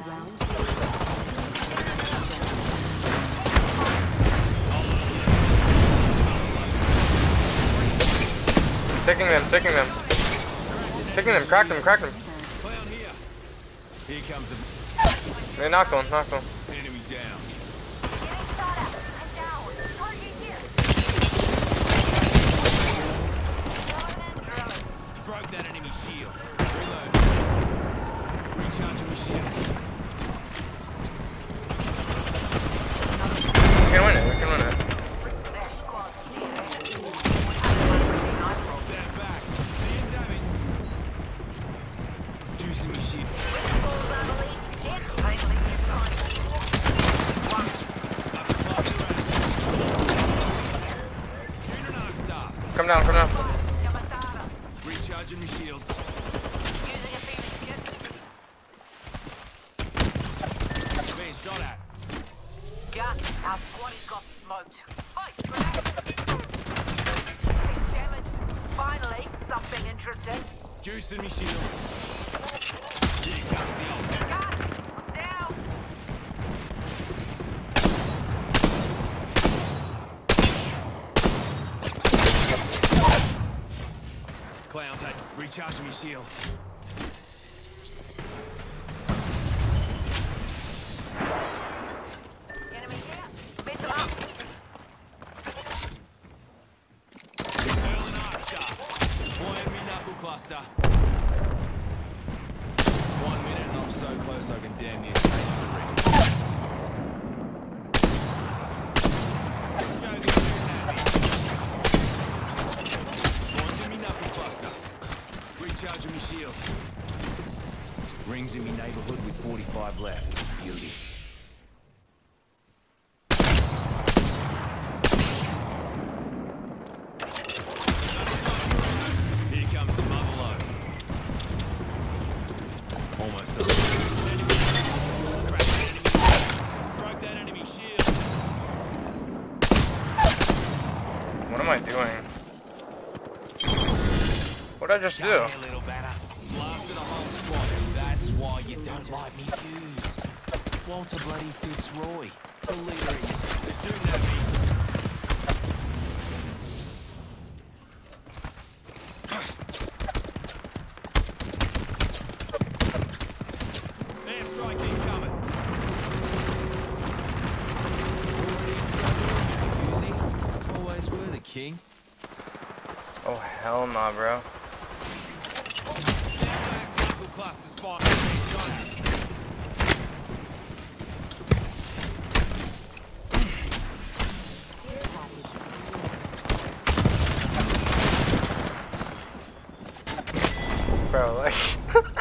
Taking them, taking them. Taking them, crack them, crack them. Here comes a They knocked one, knocked one. enemy down. Broke that enemy shield. Reload. Recharging my shield. We can win it, we can win it. Stand back. Seeing damage. Juicing my shield. Shooting an arc star. Come down, come down. Recharging my shields. Being shot at. Our squaddy's got smoked. Damaged. Finally, something interesting. Juicing my shields. Here comes the old. I'm down. Clowns had recharging my shields. Enemy here. Beat them up. Hurling arc star. One enemy knuckle cluster. 1 minute and I'm so close I can damn near taste the ring. Go the other hand. One's in me knuckle cluster. Recharging me shield. Rings in me neighborhood with 45 left. Beauty. Here comes the mother load. Almost done. Enemy. Cracked that enemy. Broke that enemy shield. What am I doing? What did I just do? Come here, little batter. Blasted a whole squad. That's why you don't like me views. Walter bloody Fitzroy. The leader of yourself. They're shooting at me. Airstrike incoming. Already excited, always were the king. Oh hell nah, bro. Knuckle cluster spot. Being shot at. Bro, like